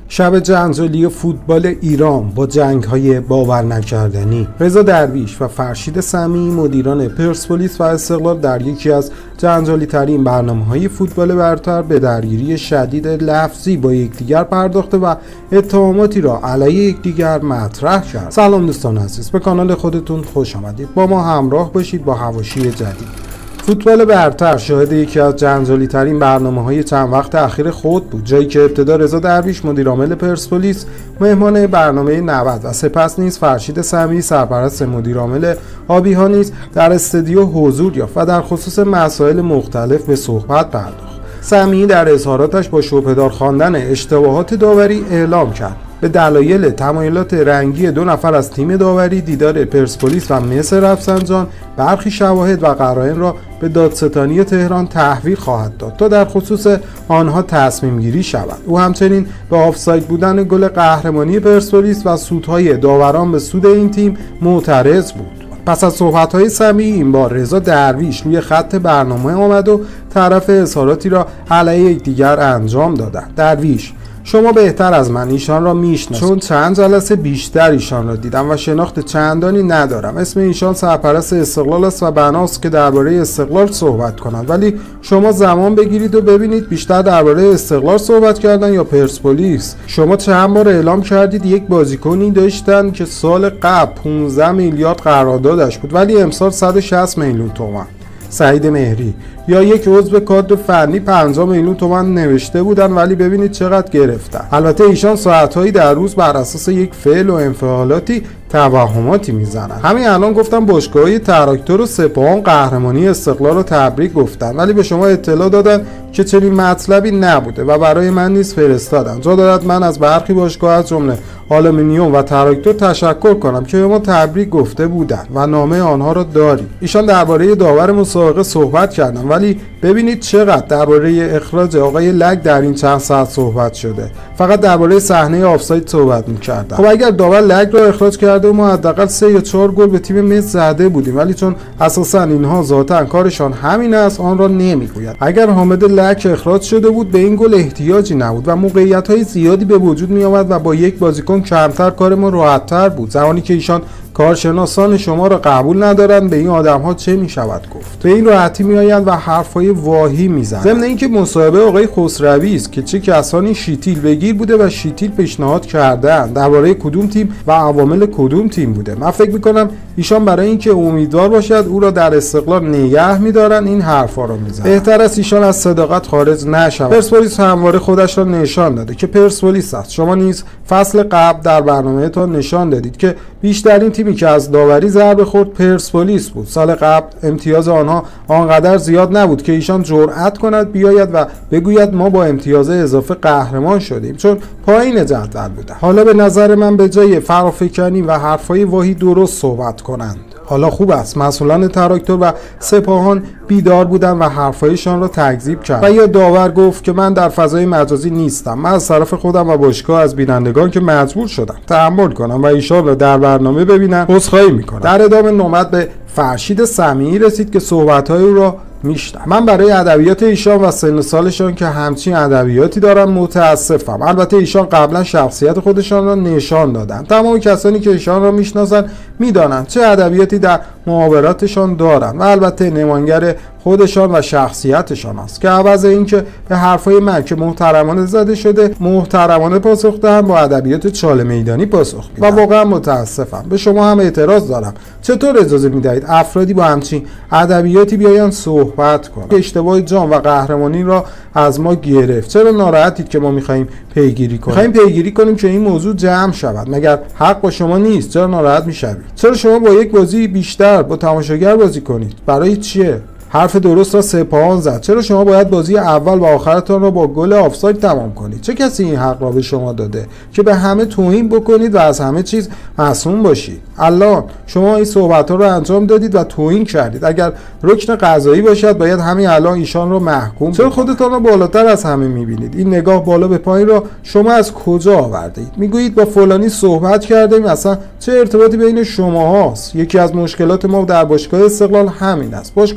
شب جنجالی فوتبال ایران با جنگ‌های باور نکردنی. رضا درویش و فرشید سمیعی مدیران پرسپولیس و استقلال در یکی از جنجالی‌ترین برنامه‌های فوتبال برتر به درگیری شدید لفظی با یکدیگر پرداخته و اتهاماتی را علیه یکدیگر مطرح کرد. سلام دوستان عزیز، به کانال خودتون خوش آمدید. با ما همراه باشید با حواشی جدید. فوتبال برتر شاهد یکی از جنجالی‌ترین برنامه‌های چند وقت اخیر خود بود، جایی که ابتدا رضا درویش مدیرعامل پرسپولیس مهمان برنامه 90 و سپس نیز فرشید سمیعی سرپرست مدیرعامل آبی‌ها نیز در استودیو حضور یافت و در خصوص مسائل مختلف به صحبت پرداخت. سمیعی در اظهاراتش با شبهه‌دار خواندن اشتباهات داوری اعلام کرد به دلایل تمایلات رنگی دو نفر از تیم داوری دیدار پرسپولیس و مس رفسنجان برخی شواهد و قرائن را به دادستانی تهران تحویل خواهد داد تا در خصوص آنها تصمیم گیری شود. او همچنین به آفساید بودن گل قهرمانی پرسپولیس و سودهای داوران به سود این تیم معترض بود. پس از صحبت‌های سمیعی این بار رضا درویش روی خط برنامه آمد و طرف اظهاراتی را علیه یکدیگر انجام دادند. درویش: شما بهتر از من ایشان را میشناسید، چون چند جلسه بیشتر ایشان را دیدم و شناخت چندانی ندارم. اسم ایشان سرپرست استقلال است و بناست که درباره استقلال صحبت کنند، ولی شما زمان بگیرید و ببینید بیشتر درباره استقلال صحبت کردن یا پرسپولیس. شما چند بار اعلام کردید یک بازیکنی داشتن که سال قبل 15 میلیارد قراردادش بود ولی امسال 160 میلیون تومان. سعید مهری: یا یک عضو کادر فنی 50 میلیون تومان نوشته بودن ولی ببینید چقدر گرفتن. البته ایشان ساعت‌هایی در روز بر اساس یک فعل و انفعالاتی توهماتی میزنن. همین الان گفتم باشگاه‌های تراکتور و سپاهان قهرمانی استقلال رو تبریک گفتن ولی به شما اطلاع دادن که چنین مطلبی نبوده و برای من نیز فرستادن. جا دارد من از برخی باشگاه از جمله آلومینیوم و تراکتور تشکر کنم که به ما تبریک گفته بودند و نامه آنها را داریم. ایشان درباره داور مسابقه صحبت کردن ولی ببینید چقدر درباره اخراج آقای لگ در این چند ساعت صحبت شده. فقط درباره صحنه آفساید صحبت می‌کردن. خب اگر داور لگ را اخراج کرده و ما حداقل 3 یا 4 گل به تیم مس زده بودیم، ولی چون اساسا اینها ذاتاً کارشان همین است آن را نمیگوید. اگر حامد لگ اخراج شده بود به این گل احتیاجی نبود و موقعیت‌های زیادی به وجود می‌آمد و با یک بازیکن کمتر کار ما راحت‌تر بود. زمانی که ایشان کارشناسان شما را قبول ندارند به این آدم‌ها چه می‌شود گفت؟ به این راحتی می‌آیند و حرف‌های واهی می‌زنند. ضمن اینکه مصاحبه آقای خسروی است که چه کسانی شیتیل بگیر بوده و شیتیل پیشنهاد کردند، درباره کدوم تیم و عوامل کدوم تیم بوده. من فکر می‌کنم ایشان برای اینکه امیدوار باشد او را در استقلال نگه می‌دارند این حرفا را می‌زنند. بهتر است ایشان از صداقت خارج نشود. پرسپولیس همواره خودش را نشان داده که پرسپولیس است. شما نیز فصل قبل در برنامه‌تان نشان دادید که بیشترین تیمی که از داوری ضربه خورد پرسپولیس بود. سال قبل امتیاز آنها آنقدر زیاد نبود که ایشان جرأت کند بیاید و بگوید ما با امتیاز اضافه قهرمان شدیم، چون پایین جدول بودند. حالا به نظر من به جای فرافکنی و حرفای واهی درست صحبت کنند. حالا خوب است مسئولان تراکتور و سپاهان بیدار بودن و حرفایشان را تکذیب کرد و یا داور گفت که من در فضای مجازی نیستم، من از طرف خودم و باشگاه از بینندگان که مجبور شدم تحمل کنم و ایشان را در برنامه ببینن عذرخواهی میکنم. در ادامه نوبت به فرشید سمیعی رسید که صحبت‌های او را میشتم. من برای ادبیات ایشان و سن سالشان که همچین ادبیاتی دارن متاسفم. البته ایشان قبلا شخصیت خودشان را نشان دادن. تمام کسانی که ایشان را میشناسن میدانند چه ادبیاتی در محاوراتشان دارن و البته نمایانگر خودشان و شخصیتشان است که عوض اینکه به حرفای من که محترمانه زده شده محترمانه پاسخ دهم با ادبیات چاله میدانی پاسخ میدم و واقعا متاسفم. به شما هم اعتراض دارم. چطور اجازه میدهید افرادی با همچین ادبیاتی بیایند صحبت کنند؟ اشتباه جام و قهرمانی را از ما گرفت. چرا ناراحتید که ما میخواهیم پیگیری کنیم؟ میخواهیم پیگیری کنیم که این موضوع جمع شود. مگر حق با شما نیست؟ چرا ناراحت میشوید؟ چرا شما با یک بازی بیشتر با تماشاگر بازی کنید؟ برای چیه؟ حرف درست را سپاهان زد. چرا شما باید بازی اول و آخرتان را با گل آفساید تمام کنید؟ چه کسی این حق را به شما داده که به همه توهین بکنید و از همه چیز معصوم باشید؟ الان شما این صحبت‌ها را انجام دادید و توهین کردید. اگر رکن قضایی باشد باید همین الان ایشان را محکوم. چرا خودتان را بالاتر از همه می‌بینید؟ این نگاه بالا به پایین را شما از کجا آوردید؟ میگویید با فلانی صحبت کردیم، اصلا چه ارتباطی بین شماهاست؟ یکی از مشکلات ما در باشگاه استقلال همین است. باشگاه استقلال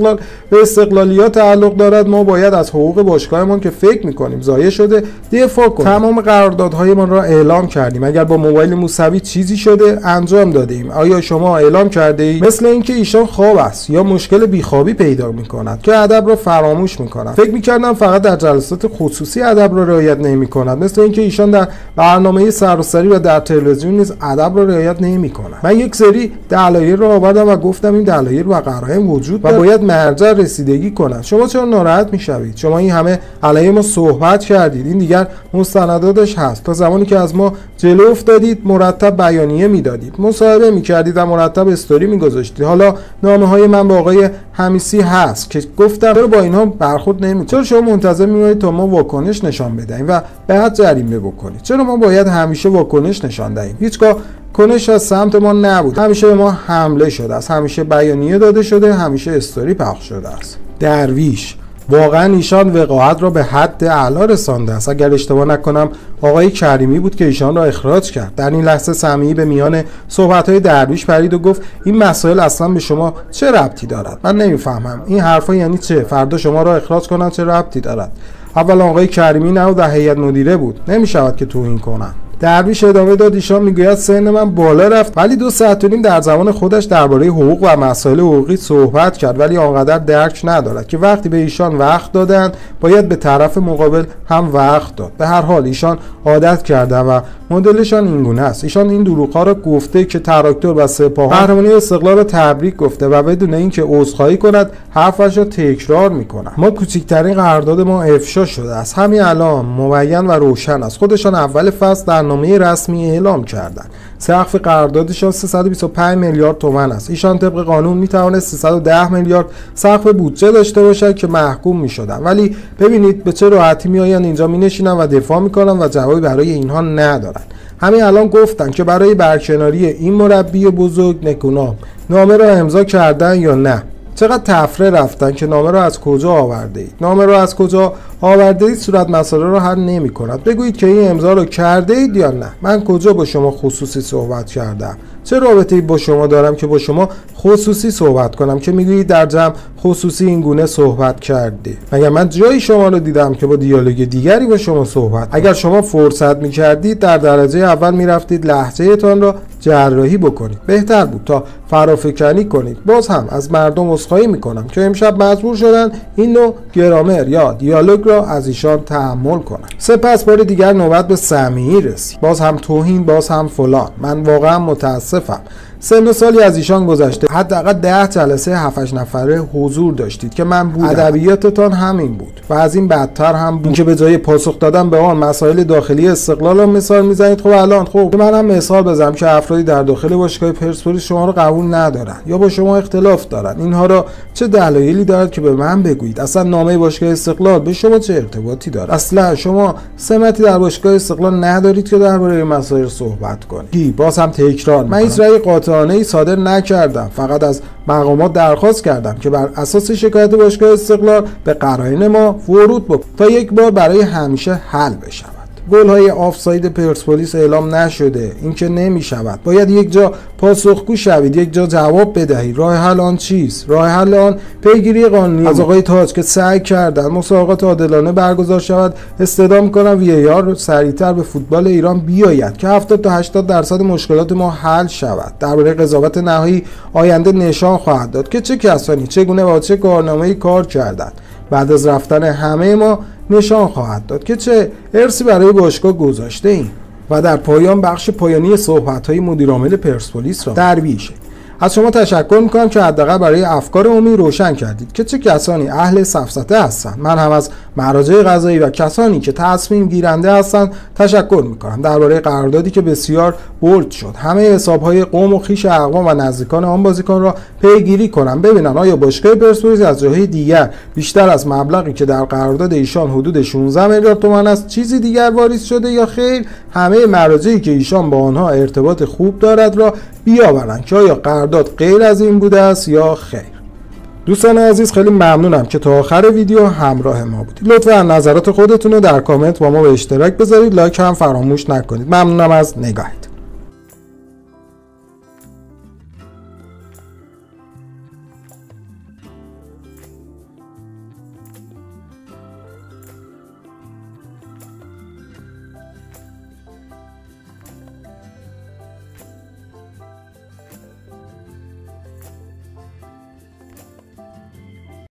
استقلال به استقلالیات تعلق دارد، ما باید از حقوق باشگاهمان که فکر می‌کنیم ضایع شده دفاع کنیم. تمام قراردادهایمان را اعلام کردیم. اگر با موبایل موسوی چیزی شده انجام دادیم. آیا شما اعلام کرده اید؟ مثل اینکه ایشان خواب است یا مشکل بیخوابی پیدا می‌کند که ادب را فراموش می‌کند. فکر می‌کردم فقط در جلسات خصوصی ادب را رعایت نمی‌کند، مثل اینکه ایشان در برنامه سراسری و در تلویزیون نیز ادب را رعایت نمی‌کند. من یک سری دلایل را آوردم و گفتم این دلایل و قرائن وجود و باید مرجع رسیدگی کنند. شما چرا ناراحت می‌شوید؟ شما این همه علیه ما صحبت کردید، این دیگر مستنداتش هست. تا زمانی که از ما جلو افتادید مرتب بیانیه میدادید، مصاحبه می‌کردید و مرتب استوری می‌گذاشتید. حالا نامه‌های من با آقای حمیسی هست که گفتم چرا با اینها برخورد نمی‌کنید؟ چرا شما منتظر می‌مونید تا ما واکنش نشان بدهیم و بعد جریمه بکنید؟ چرا ما باید همیشه واکنش نشان دهیم؟ هیچگاه کنش از سمت ما نبود، همیشه به ما حمله شده است، همیشه بیانیه داده شده، همیشه استوری پخش شده است. درویش واقعا ایشان وقاحت را به حد اعلا رسانده است. اگر اشتباه نکنم آقای کریمی بود که ایشان را اخراج کرد. در این لحظه سمیعی به میان صحبت‌های درویش پرید و گفت این مسائل اصلا به شما چه ربطی دارد؟ من نمیفهمم این حرفا یعنی چه؟ فردا شما را اخراج کنن چه ربطی دارد؟ اول آقای کریمی نه در هیئت مدیره بود، نمی‌شود که توهین کنن. درویش ادامه داد ایشان میگوید سن من بالا رفت، ولی 2 ساعت و نیم در زمان خودش درباره حقوق و مسائل حقوقی صحبت کرد، ولی آنقدر درک ندارد که وقتی به ایشان وقت دادند باید به طرف مقابل هم وقت داد. به هر حال ایشان عادت کردند و مدلشان اینگونه است. ایشان این دروغ‌ها را گفته که تراکتور و سپاهان قهرمانی استقلال را تبریک گفته و بدون اینکه عذرخواهی کند حرفش را تکرار می‌کند. ما کوچکترین قرارداد ما افشا شده است، همین الان مبین و روشن است. خودشان اول فصل در نامه رسمی اعلام کردند سقف قراردادشان 325 میلیارد تومان است. ایشان طبق قانون میتوانست 310 میلیارد سقف بودجه داشته باشد که محکوم میشدن، ولی ببینید به چه راحتی میآیند اینجا مینشینن و دفاع میکنن و جوابی برای اینها ندارن. همین الان گفتن که برای برکناری این مربی بزرگ نکونام نامه را امضا کردن یا نه. چقدر تفره رفتن که نامه را از کجا آورده اید؟ نامه را از کجا آورده اید صورت مسئله را حل نمی کند. بگویید که این امضا را کرده اید یا نه. من کجا با شما خصوصی صحبت کردم؟ چه رابطه‌ای با شما دارم که با شما خصوصی صحبت کنم که میگویید در جمع خصوصی این گونه صحبت کردی؟ مگر من جایی شما رو دیدم که با دیالوگ دیگری با شما صحبت؟ اگر شما فرصت می‌کردید در درجه اول می‌رفتید لهجه‌تان را جراحی بکنید، بهتر بود تا فرافکنی کنید. باز هم از مردم عذرخواهی می‌کنم که امشب مجبور شدن این نوع گرامر یا دیالوگ را از ایشان تحمل کنم. سپس بار دیگر نوبت به سمیعی رسید. باز هم توهین، باز هم فلان. من واقعا متاسفم. سن سالی از ایشان گذشته، حداقل 10 جلسه 7-8 نفره حضور داشتید که من بودم. ادبیاتتان همین بود و از این بدتر هم بود. اینکه به جای پاسخ دادن به آن مسائل داخلی استقلال هم مثال میزنید. خب الان من هم مثال بزنم که افرادی در داخل باشگاه پرسپولیس شما رو قبول ندارن یا با شما اختلاف دارن. اینها را چه دلایلی دارد که به من بگویید؟ اصلا نامه باشگاه استقلال به شما چه ارتباطی دارد؟ اصلا شما سمتی در باشگاه استقلال ندارید که درباره مسائل صحبت کنید. باز هم تکرار من هیچ رأی قاطعانه‌ای صادر نکردم، فقط از مقامات درخواست کردم که بر اساس شکایت باشگاه استقلال به قرائن ما ورود بکنند تا یک بار برای همیشه حل بشود. گل‌های آفساید پرسپولیس اعلام نشده، این که نمی‌شود. باید یک جا پاسخگو شوید، یک جا جواب بدهید. راه حل آن چیست؟ راه حل آن پیگیری قانونی از آقای تاج که سعی کردند مسابقات عادلانه برگزار شود. استدعا می‌کنم وی آر سریعتر به فوتبال ایران بیاید که 70 تا 80% مشکلات ما حل شود. درباره قضاوت نهایی آینده نشان خواهد داد که چه کسانی چگونه و چه کارنامه‌ای کار کردند. بعد از رفتن همه ما نشان خواهد داد که چه ارثی برای باشگاه گذاشته ایم. و در پایان بخش پایانی صحبت‌های مدیرعامل پرسپولیس را درویش از شما تشکر میکنم که حداقل برای افکار عمومی روشن کردید که چه کسانی اهل سفسطه هستند. من هم از مراجع قضایی و کسانی که تصمیم گیرنده هستند تشکر میکنم. درباره قراردادی که بسیار بولد شد، همه حسابهای قوم و خویش اقوام و نزدیکان آن بازیکن را پیگیری کنم، ببینن آیا باشگاه پرسپولیس از جاهای دیگر بیشتر از مبلغی که در قرارداد ایشان حدود 16 میلیارد تومان است چیزی دیگر واریز شده یا خیر. همه مراجعی که ایشان با آنها ارتباط خوب دارد را بیاورند که آیا قرارداد غیر از این بوده است یا خیر. دوستان عزیز خیلی ممنونم که تا آخر ویدیو همراه ما بودید. لطفا نظرات خودتون رو در کامنت با ما به اشتراک بذارید، لایک هم فراموش نکنید. ممنونم از نگاهتون.